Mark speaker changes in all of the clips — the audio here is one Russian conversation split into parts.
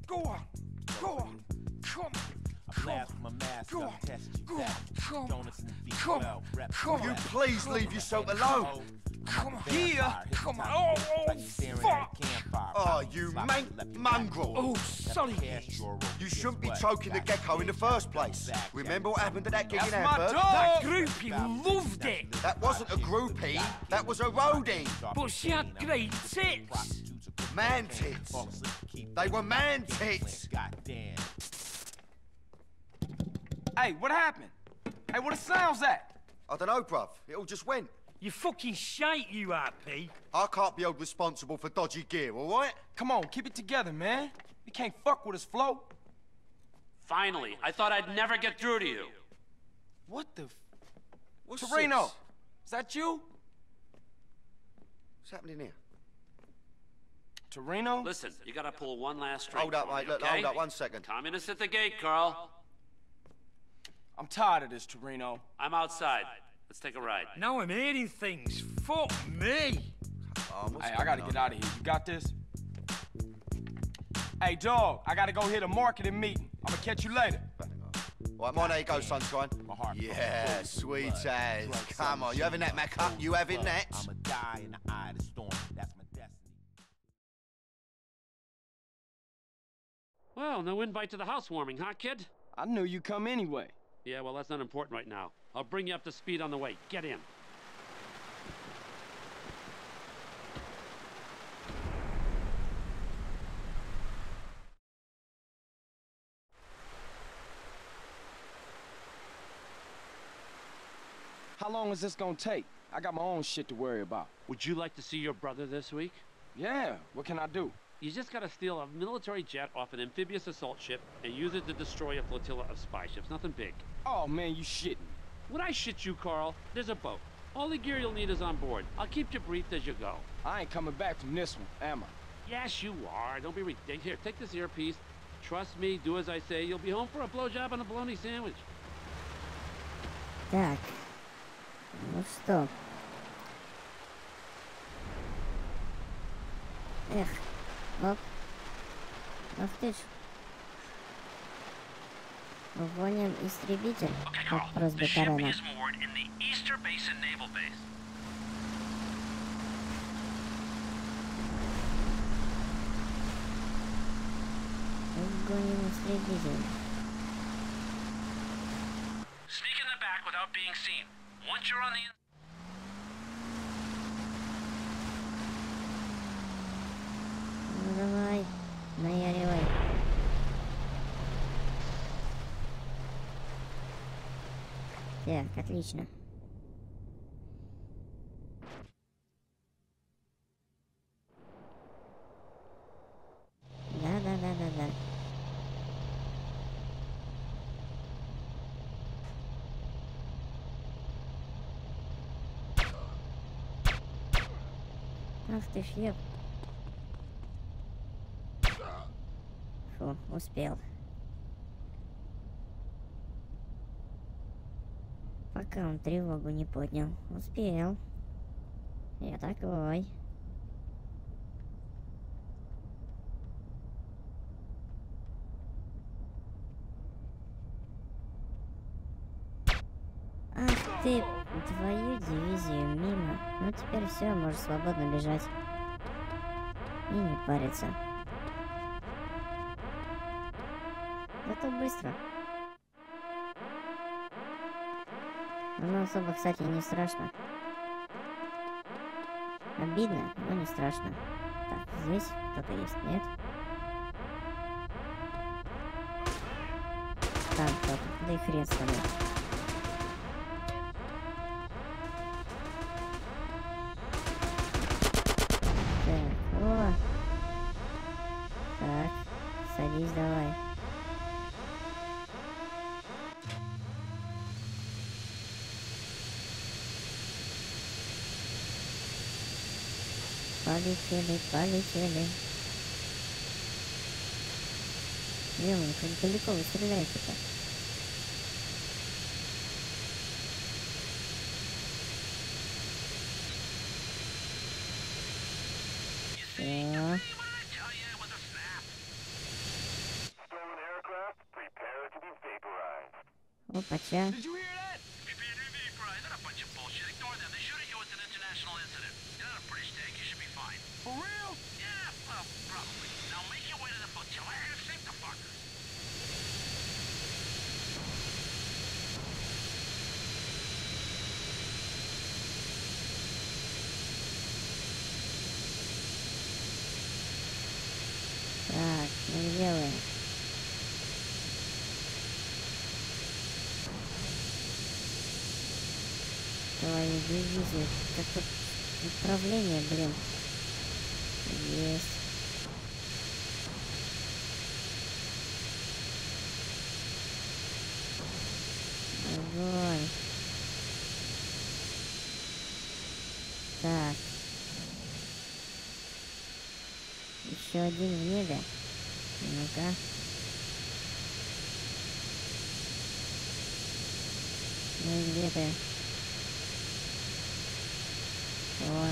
Speaker 1: Go on. Go on. Come on. Go on. Go on. Come on. Come on. Come
Speaker 2: You
Speaker 1: on.
Speaker 2: please leave yourself alone.
Speaker 1: Come on.
Speaker 2: Here.
Speaker 1: Come on. Oh, fuck.
Speaker 2: Oh, you mongrel.
Speaker 1: Oh, sorry.
Speaker 2: You shouldn't be choking the gecko in the first place. Remember what happened to that gig in
Speaker 3: That's my
Speaker 2: Hamburg?
Speaker 3: dog.
Speaker 1: That groupie loved it.
Speaker 2: That wasn't a groupie, that was a roadie.
Speaker 1: But she had great tits.
Speaker 2: Man tits. They were man tits.
Speaker 3: Hey, what happened? Hey, where the sounds at?
Speaker 2: I don't know, bruv. It all just went.
Speaker 1: You fucking shite, you RP.
Speaker 2: I can't be held responsible for dodgy gear, all right?
Speaker 3: Come on, keep it together, man. You can't fuck with us, Flo.
Speaker 4: Finally, I thought I'd never get through to you.
Speaker 3: What the
Speaker 2: What's
Speaker 3: Toreno,
Speaker 2: this?
Speaker 3: is that you?
Speaker 2: What's happening here?
Speaker 3: Toreno?
Speaker 4: Listen, you gotta pull one last string.
Speaker 2: Hold up,
Speaker 4: for me,
Speaker 2: mate. Look,
Speaker 4: okay?
Speaker 2: hold up 1 second.
Speaker 4: Communists at the gate, Carl.
Speaker 3: I'm tired of this, Toreno.
Speaker 4: I'm outside. Let's take a ride.
Speaker 1: Now I'm hearing things. Fuck me.
Speaker 2: What's
Speaker 3: Hey, I gotta
Speaker 2: going
Speaker 3: get
Speaker 2: on?
Speaker 3: out of here. You got this? Hey, dog, I gotta go hit a marketing meeting. I'm gonna catch you later.
Speaker 2: Right, mine, there you go, sunshine.
Speaker 3: My heart.
Speaker 2: Yeah, sweet as. Come on, you having that, Macca? You having that?
Speaker 5: I'ma die in the eye of the storm. That's my destiny.
Speaker 4: Well, no invite to the housewarming, huh, kid?
Speaker 3: I knew you'd come anyway.
Speaker 4: Yeah, well, that's not important right now. I'll bring you up to speed on the way. Get in.
Speaker 3: How long is this gonna take? I got my own shit to worry about.
Speaker 4: Would you like to see your brother this week?
Speaker 3: Yeah, what can I do?
Speaker 4: You just gotta steal a military jet off an amphibious assault ship and use it to destroy a flotilla of spy ships. Nothing big.
Speaker 3: Oh, man, you shitting.
Speaker 4: Would I shit you, Carl? There's a boat. All the gear you'll need is on board. I'll keep you briefed as you go.
Speaker 3: I ain't coming back from this one, am I?
Speaker 4: Yes, you are. Don't be ridiculous. Here, take this earpiece. Trust me, do as I say. You'll be home for a blowjob and a bologna sandwich.
Speaker 6: Так. Ну что? Эх. Оп. Ах ты ж. Гоним истребитель. Как просьба Тарана.
Speaker 4: moored in the Easter Basin Naval Base.
Speaker 6: Гоним истребитель.
Speaker 4: Sneak in the back without being seen. Once you're on the
Speaker 6: Ну давай. Наяривай. Так, отлично. Да. Ах ты ж еб. Фу, успел. Пока он тревогу не поднял. Успел. Я такой. Ах ты, твою дивизию мимо. Ну теперь все, можешь свободно бежать. И не париться. Зато быстро. Оно особо, кстати, не страшно. Обидно, но не страшно. Так, здесь кто-то есть, нет? Там кто-то, да и хрен с тобой. Так, о! Так, садись давай. Полетели. Ё-моё, как далеко вы стреляете-то? Всё. Опача. Так, ну где вы? Твою дивизию. Как тут управление, блин. Есть. Огонь. Так. Еще один в небе. Ну-ка. Ну и где ты? О.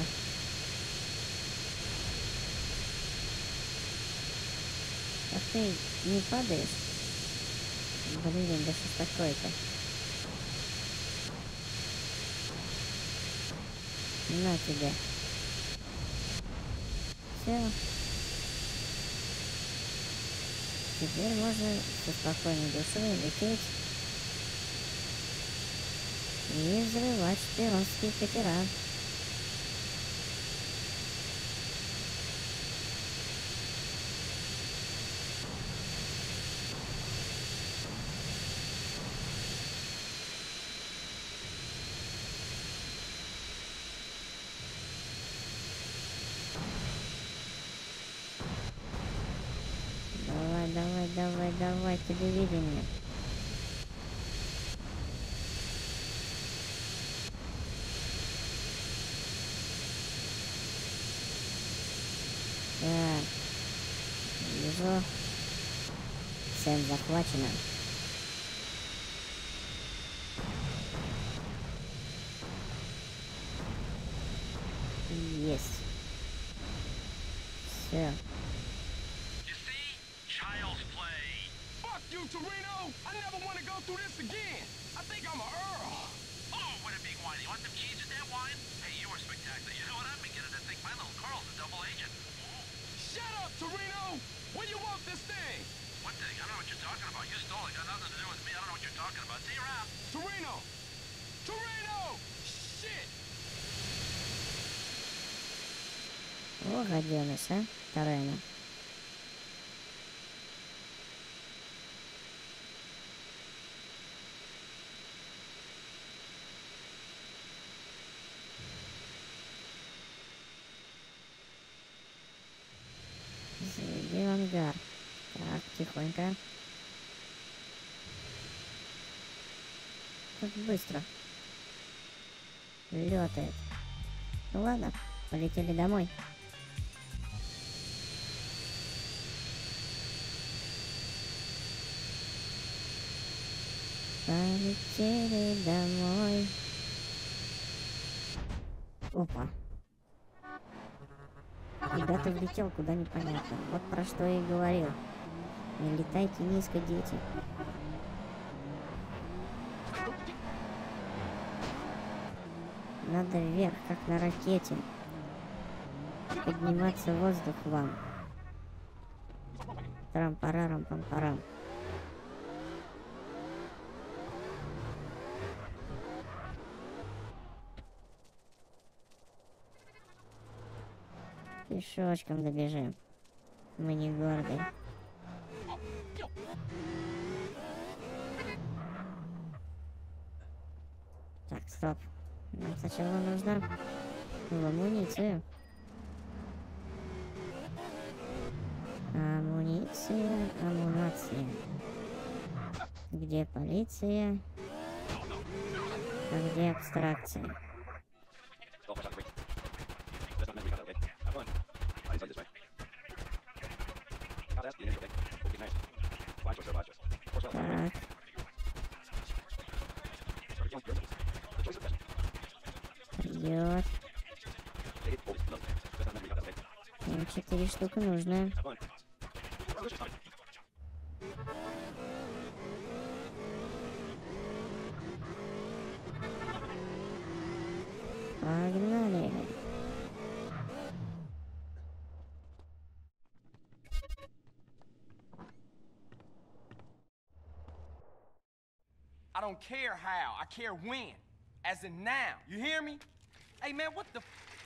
Speaker 6: Ах ты не падаешь? Блин, да что такое-то? На тебя. Все. Теперь можно со спокойной душой лететь и взрывать шпионские катера. Давай, телевидение. Так. Вижу. Цель захвачена. Есть. Все.
Speaker 3: You, Torino! I never want to go through this again! I think I'm a Earl! Oh, what a big wine. You want them cheese with that wine? Hey, you were spectacular. You know what I've been getting to think my little Carl's a double agent. Ooh. Shut up, Torino! When you want this thing? What thing? I don't know what you're talking about. You stole it. Got nothing to do with me. I don't know what you're talking about. See you around. Torino! Torino! Shit!
Speaker 6: О, гаденыш, а? Тарена. Зайди в ангар. Так, тихонько. Как быстро. Летает. Ну ладно, полетели домой. Полетели домой. Опа. Куда ты влетел, куда непонятно. Вот про что я и говорил. Не летайте низко, дети. Надо вверх, как на ракете. Подниматься в воздух вам. Трам-парарам-пам-парам. Пешочком добежим. Мы не гордые. Так, стоп. Нам сначала нужно в амуницию. Амунация. Где полиция? А где абстракция? Так. Идет. 4 штуки нужно. Погнали.
Speaker 7: I don't care how, I care when. As in now, you hear me? Hey man, what the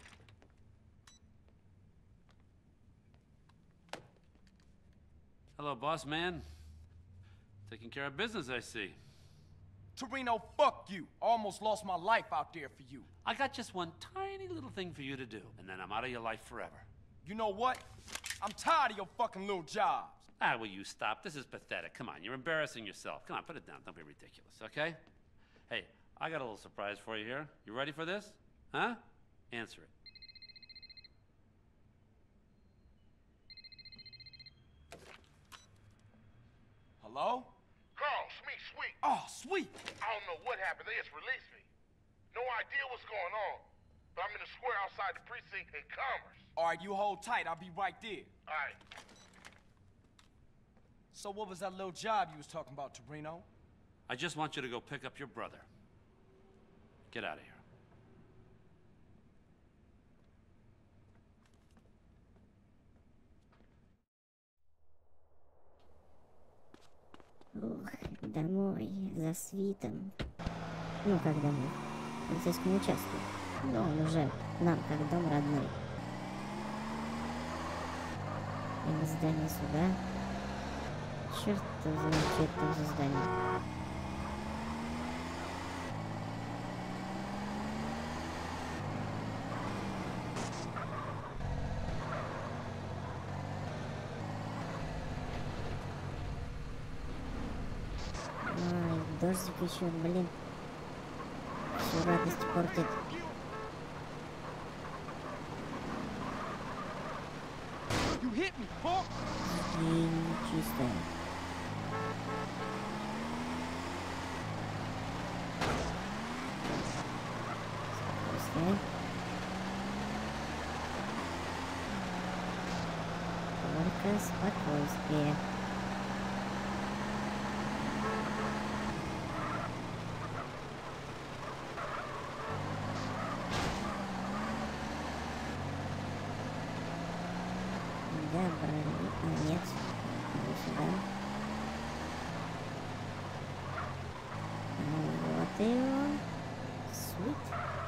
Speaker 4: Hello, boss man. Taking care of business, I see.
Speaker 7: Toreno, fuck you. Almost lost my life out there for you.
Speaker 4: I got just one tiny little thing for you to do, and then I'm out of your life forever.
Speaker 7: You know what? I'm tired of your fucking little jobs.
Speaker 4: Ah, will you stop? This is pathetic. Come on, you're embarrassing yourself. Come on, put it down. Don't be ridiculous, okay? Hey, I got a little surprise for you here. You ready for this? Huh? Answer it.
Speaker 7: Hello?
Speaker 3: Carl, Sweet.
Speaker 7: Oh, sweet.
Speaker 3: I don't know what happened. They just released me. No idea what's going on. But I'm in the square outside the precinct in Commerce.
Speaker 7: All right, you hold tight. I'll be right there.
Speaker 3: All right.
Speaker 7: So what was that little job you was talking about, Toreno?
Speaker 4: I just want you to go pick up your brother. Get out of here.
Speaker 6: Ух, домой, за свитом. Ну, как домой? В полицейскому участку. Но он уже нам как дом родной. Мимо здания суда. Черт знает, что это там за здание. Ай, дождик еще, блин. Всю радость портит.
Speaker 7: You hit me, fuck!
Speaker 6: И чистая. Спокойствие. Только спокойствие. Да, брали. А, нет. Иди сюда. Вот и он. Sweet.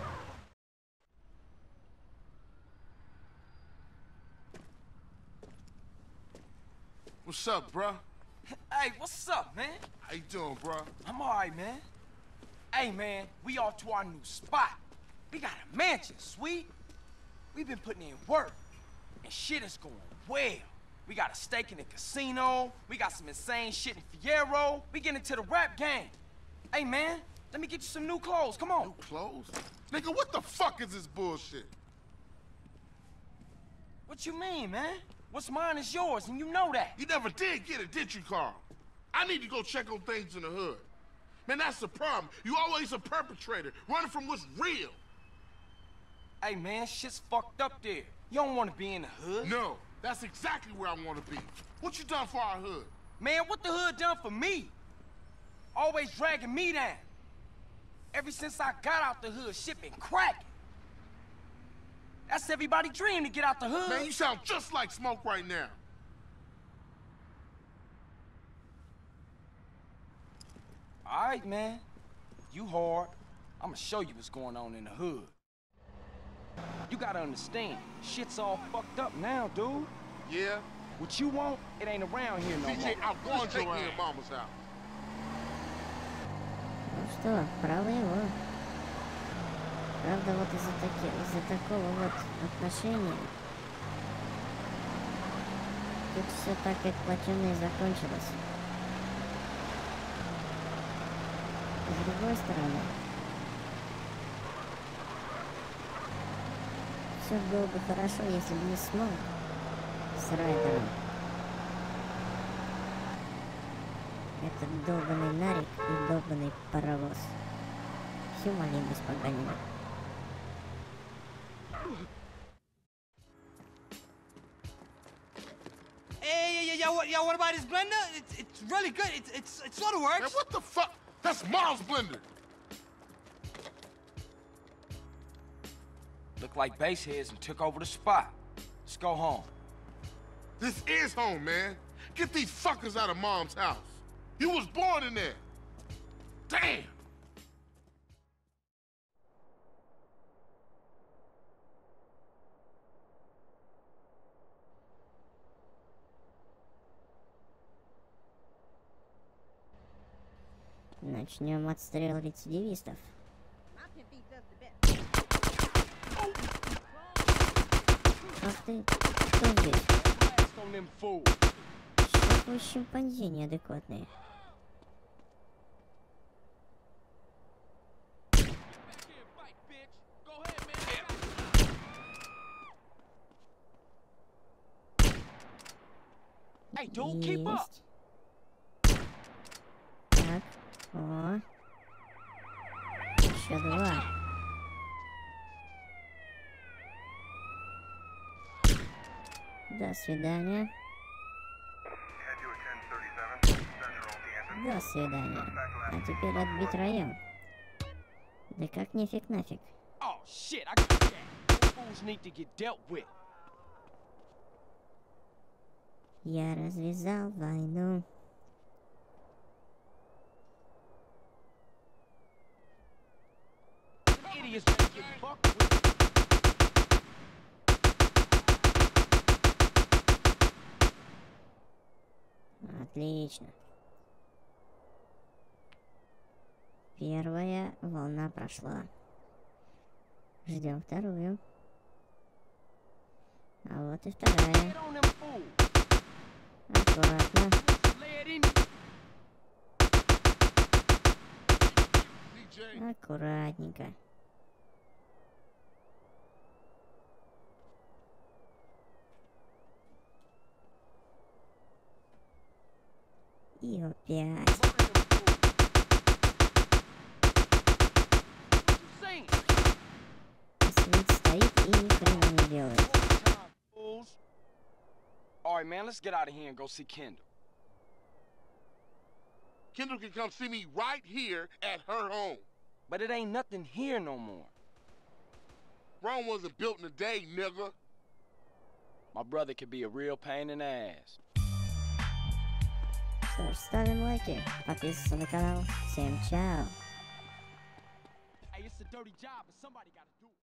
Speaker 3: What's up, bruh?
Speaker 7: Hey, what's up, man?
Speaker 3: How you doing, bruh?
Speaker 7: I'm all right, man. Hey, man, we off to our new spot. We got a mansion, sweet. We've been putting in work, and shit is going well. We got a stake in the casino. We got some insane shit in Fierro. We get into the rap game. Hey, man, let me get you some new clothes. Come on.
Speaker 3: New clothes? Nigga, what the fuck is this bullshit?
Speaker 7: What you mean, man? What's mine is yours, and you know that.
Speaker 3: You never did get it, did you, Carl? I need to go check on things in the hood. Man, that's the problem. You always a perpetrator, running from what's real.
Speaker 7: Hey, man, shit's fucked up there. You don't want to be in the hood.
Speaker 3: No, that's exactly where I want to be. What you done for our hood?
Speaker 7: Man, what the hood done for me? Always dragging me down. Ever since I got out the hood, shit been cracking. That's everybody's dream to get out the hood.
Speaker 3: Man, you sound just like Smoke right now.
Speaker 7: All right, man. You hard. I'ma show you what's going on in the hood. You gotta understand, shit's all fucked up now, dude.
Speaker 3: Yeah?
Speaker 7: What you want, it ain't around here no more.
Speaker 3: PJ, I want you in mama's house.
Speaker 6: Ну что, право его. Правда, вот из-за такого вот отношения тут все так как плачевно и закончилось. С другой стороны, все было бы хорошо, если бы не смог с Райдером. Этот долбанный нарик и долбанный паровоз. Всю малину испоганили.
Speaker 8: Yo, what about his blender? It's really good. It sort of works.
Speaker 3: Man, what the fuck? That's Miles' blender.
Speaker 7: Look like baseheads and took over the spot. Let's go home.
Speaker 9: This is home, man. Get these fuckers out of Mom's house. You was born in there. Damn!
Speaker 6: Начнем отстрел рецидивистов. Ах ты, кто здесь? Что вы шимпанзе неадекватные? Есть. Так, о. Еще два. До свидания. До свидания. А теперь отбить район. Да как нифиг нафиг.
Speaker 7: Oh shit, I got that. Fools need to get dealt with.
Speaker 6: Я развязал войну.
Speaker 7: Idiots better get fucked with.
Speaker 6: Отлично. Первая волна прошла. Ждем вторую. А вот и вторая. Аккуратно. Аккуратненько. И опять. Свит стоит и ни хрена не делает.
Speaker 7: Alright, man, let's get out of here and go see Kendall.
Speaker 9: Kendall can come see me right here at her home.
Speaker 7: But it ain't nothing here no more.
Speaker 9: Rome wasn't built in a day, nigga.
Speaker 7: My brother could be a real pain in the ass.
Speaker 6: Что ж, ставим лайки, подписываемся на канал. Всем чао!
Speaker 7: Hey, it's a dirty job, but somebody gotta